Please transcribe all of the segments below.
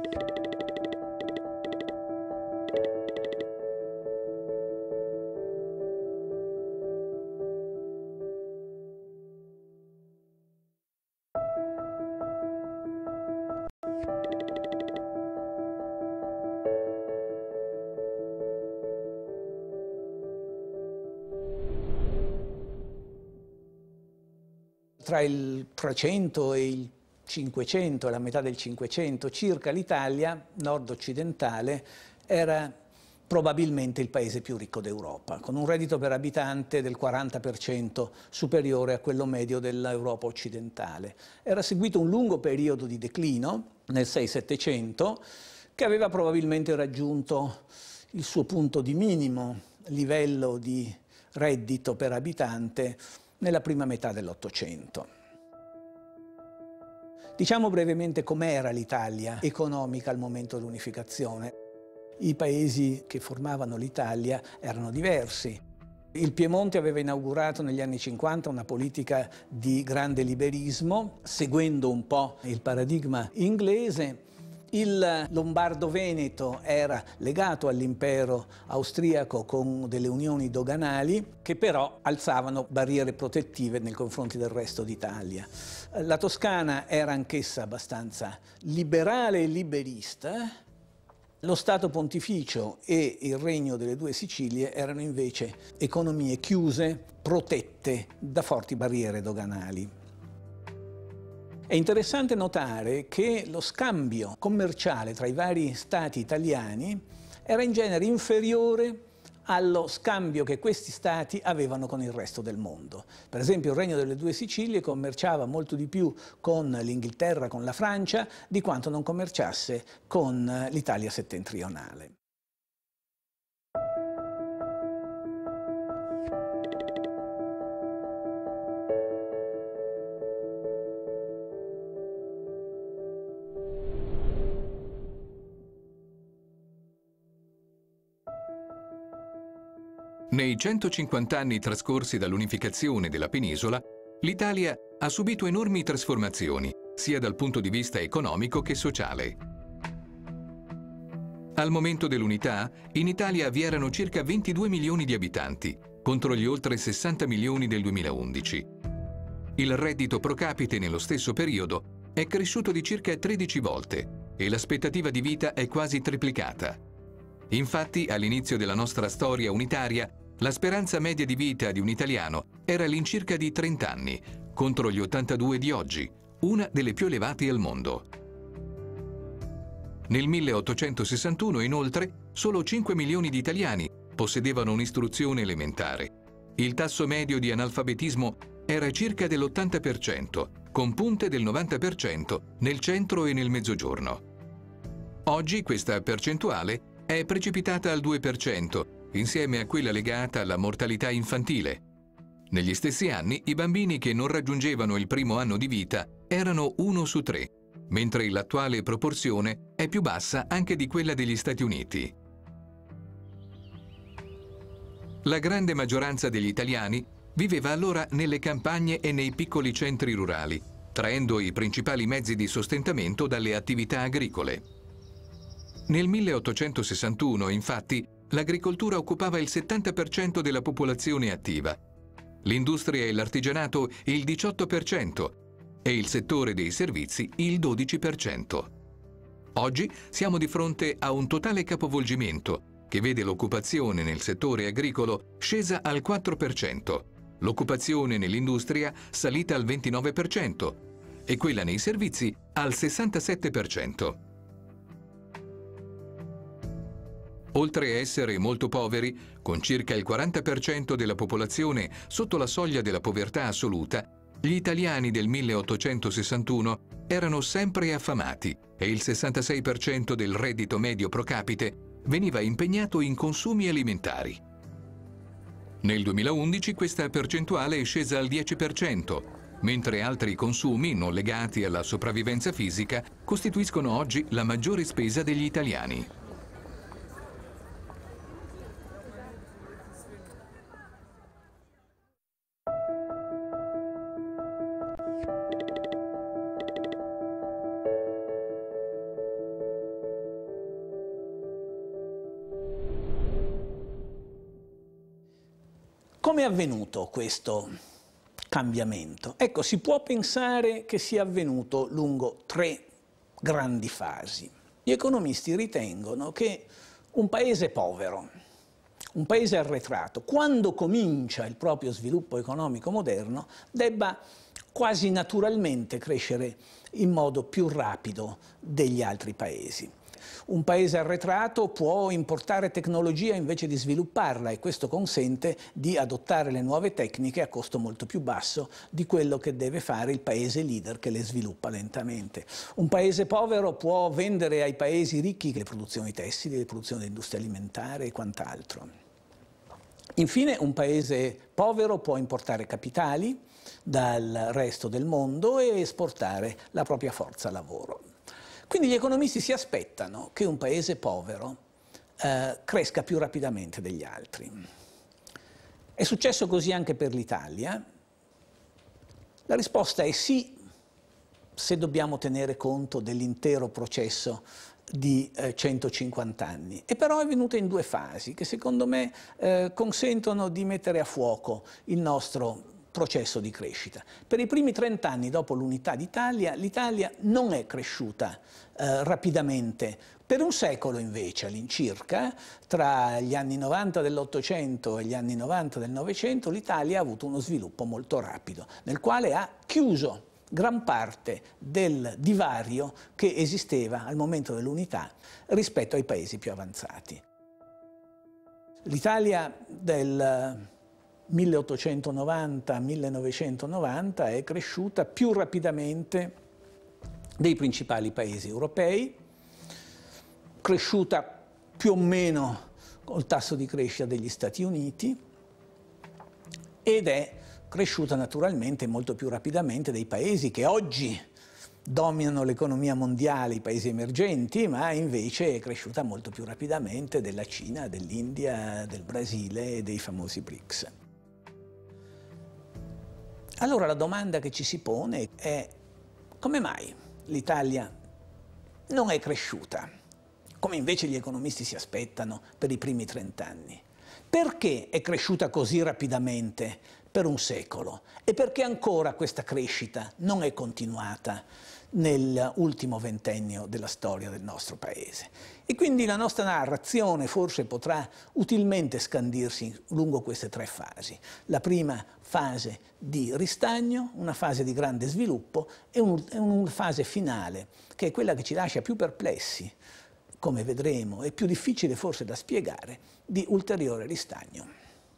Tra il 300 e il 500, la metà del 500 circa, l'Italia nord-occidentale era probabilmente il paese più ricco d'Europa, con un reddito per abitante del 40% superiore a quello medio dell'Europa occidentale. Era seguito un lungo periodo di declino nel 6-700 che aveva probabilmente raggiunto il suo punto di minimo livello di reddito per abitante nella prima metà dell'Ottocento. Diciamo brevemente com'era l'Italia economica al momento dell'unificazione. I paesi che formavano l'Italia erano diversi. Il Piemonte aveva inaugurato negli anni 50 una politica di grande liberismo, seguendo un po' il paradigma inglese. Il Lombardo-Veneto era legato all'impero austriaco con delle unioni doganali che però alzavano barriere protettive nei confronti del resto d'Italia. La Toscana era anch'essa abbastanza liberale e liberista. Lo Stato Pontificio e il Regno delle Due Sicilie erano invece economie chiuse, protette da forti barriere doganali. È interessante notare che lo scambio commerciale tra i vari stati italiani era in genere inferiore allo scambio che questi stati avevano con il resto del mondo. Per esempio il Regno delle Due Sicilie commerciava molto di più con l'Inghilterra, con la Francia, di quanto non commerciasse con l'Italia settentrionale. Nei 150 anni trascorsi dall'unificazione della penisola, l'Italia ha subito enormi trasformazioni, sia dal punto di vista economico che sociale. Al momento dell'unità, in Italia vi erano circa 22 milioni di abitanti, contro gli oltre 60 milioni del 2011. Il reddito pro capite nello stesso periodo è cresciuto di circa 13 volte e l'aspettativa di vita è quasi triplicata. Infatti, all'inizio della nostra storia unitaria, la speranza media di vita di un italiano era all'incirca di 30 anni, contro gli 82 di oggi, una delle più elevate al mondo. Nel 1861, inoltre, solo 5 milioni di italiani possedevano un'istruzione elementare. Il tasso medio di analfabetismo era circa dell'80%, con punte del 90% nel centro e nel mezzogiorno. Oggi questa percentuale è precipitata al 2%, insieme a quella legata alla mortalità infantile. Negli stessi anni, i bambini che non raggiungevano il primo anno di vita erano 1 su 3, mentre l'attuale proporzione è più bassa anche di quella degli Stati Uniti. La grande maggioranza degli italiani viveva allora nelle campagne e nei piccoli centri rurali, traendo i principali mezzi di sostentamento dalle attività agricole. Nel 1861, infatti, l'agricoltura occupava il 70% della popolazione attiva, l'industria e l'artigianato il 18% e il settore dei servizi il 12%. Oggi siamo di fronte a un totale capovolgimento che vede l'occupazione nel settore agricolo scesa al 4%, l'occupazione nell'industria salita al 29% e quella nei servizi al 67%. Oltre a essere molto poveri, con circa il 40% della popolazione sotto la soglia della povertà assoluta, gli italiani del 1861 erano sempre affamati e il 66% del reddito medio pro capite veniva impegnato in consumi alimentari. Nel 2011 questa percentuale è scesa al 10%, mentre altri consumi non legati alla sopravvivenza fisica costituiscono oggi la maggiore spesa degli italiani. Come è avvenuto questo cambiamento? Ecco, si può pensare che sia avvenuto lungo 3 grandi fasi. Gli economisti ritengono che un paese povero, un paese arretrato, quando comincia il proprio sviluppo economico moderno, debba quasi naturalmente crescere in modo più rapido degli altri paesi. Un paese arretrato può importare tecnologia invece di svilupparla e questo consente di adottare le nuove tecniche a costo molto più basso di quello che deve fare il paese leader che le sviluppa lentamente. Un paese povero può vendere ai paesi ricchi le produzioni tessili, le produzioni dell'industria alimentare e quant'altro. Infine, un paese povero può importare capitali dal resto del mondo e esportare la propria forza lavoro. Quindi gli economisti si aspettano che un paese povero cresca più rapidamente degli altri. È successo così anche per l'Italia. La risposta è sì, se dobbiamo tenere conto dell'intero processo di 150 anni. E però è venuta in 2 fasi che secondo me consentono di mettere a fuoco il nostro processo di crescita. Per i primi 30 anni dopo l'unità d'Italia, l'Italia non è cresciuta rapidamente. Per un secolo invece, all'incirca, tra gli anni 90 dell'Ottocento e gli anni 90 del Novecento, l'Italia ha avuto uno sviluppo molto rapido, nel quale ha chiuso gran parte del divario che esisteva al momento dell'unità rispetto ai paesi più avanzati. L'Italia del 1890-1990 è cresciuta più rapidamente dei principali paesi europei, cresciuta più o meno col tasso di crescita degli Stati Uniti ed è cresciuta naturalmente molto più rapidamente dei paesi che oggi dominano l'economia mondiale, i paesi emergenti, ma invece è cresciuta molto più rapidamente della Cina, dell'India, del Brasile e dei famosi BRICS. Allora la domanda che ci si pone è: come mai l'Italia non è cresciuta, come invece gli economisti si aspettano per i primi 30 anni? Perché è cresciuta così rapidamente per un secolo e perché ancora questa crescita non è continuata nell'ultimo ventennio della storia del nostro Paese? E quindi la nostra narrazione forse potrà utilmente scandirsi lungo queste 3 fasi. La prima fase di ristagno, una fase di grande sviluppo e una fase finale, che è quella che ci lascia più perplessi, come vedremo, e più difficile forse da spiegare, di ulteriore ristagno.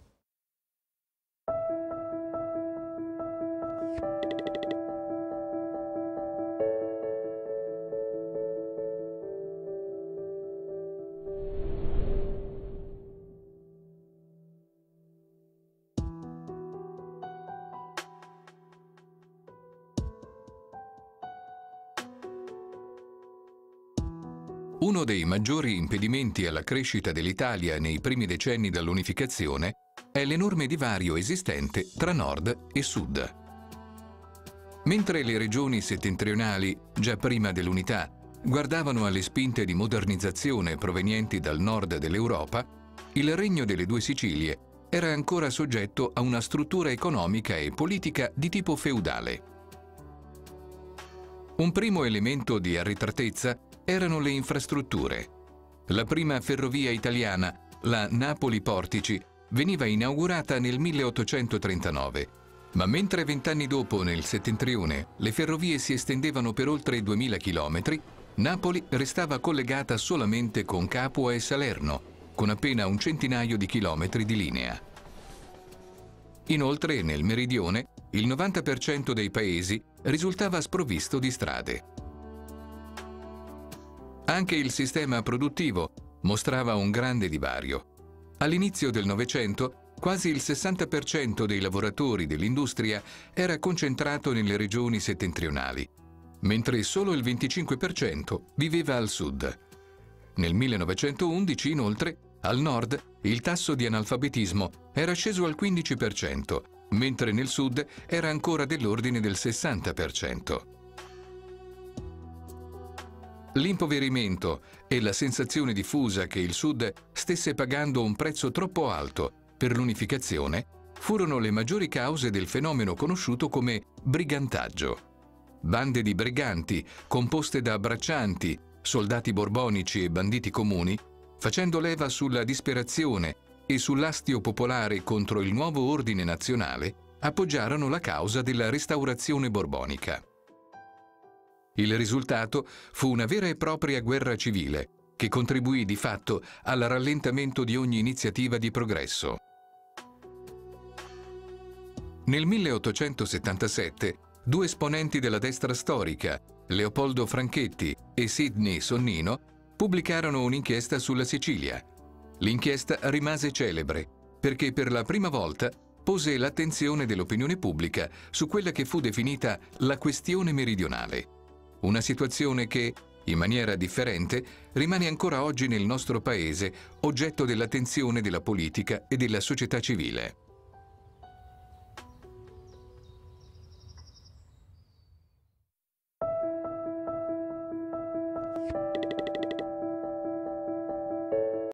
Uno dei maggiori impedimenti alla crescita dell'Italia nei primi decenni dall'unificazione è l'enorme divario esistente tra nord e sud. Mentre le regioni settentrionali, già prima dell'unità, guardavano alle spinte di modernizzazione provenienti dal nord dell'Europa, il Regno delle 2 Sicilie era ancora soggetto a una struttura economica e politica di tipo feudale. Un primo elemento di arretratezza erano le infrastrutture. La prima ferrovia italiana, la Napoli-Portici, veniva inaugurata nel 1839, ma mentre 20 anni dopo, nel settentrione, le ferrovie si estendevano per oltre 2000 km, Napoli restava collegata solamente con Capua e Salerno, con appena un centinaio di chilometri di linea. Inoltre, nel meridione, il 90% dei paesi risultava sprovvisto di strade. Anche il sistema produttivo mostrava un grande divario. All'inizio del Novecento, quasi il 60% dei lavoratori dell'industria era concentrato nelle regioni settentrionali, mentre solo il 25% viveva al sud. Nel 1911, inoltre, al nord il tasso di analfabetismo era sceso al 15%, mentre nel sud era ancora dell'ordine del 60%. L'impoverimento e la sensazione diffusa che il Sud stesse pagando un prezzo troppo alto per l'unificazione furono le maggiori cause del fenomeno conosciuto come brigantaggio. Bande di briganti, composte da braccianti, soldati borbonici e banditi comuni, facendo leva sulla disperazione e sull'astio popolare contro il nuovo ordine nazionale, appoggiarono la causa della restaurazione borbonica. Il risultato fu una vera e propria guerra civile, che contribuì di fatto al rallentamento di ogni iniziativa di progresso. Nel 1877, due esponenti della destra storica, Leopoldo Franchetti e Sidney Sonnino, pubblicarono un'inchiesta sulla Sicilia. L'inchiesta rimase celebre perché per la prima volta pose l'attenzione dell'opinione pubblica su quella che fu definita la questione meridionale. Una situazione che, in maniera differente, rimane ancora oggi nel nostro paese oggetto dell'attenzione della politica e della società civile.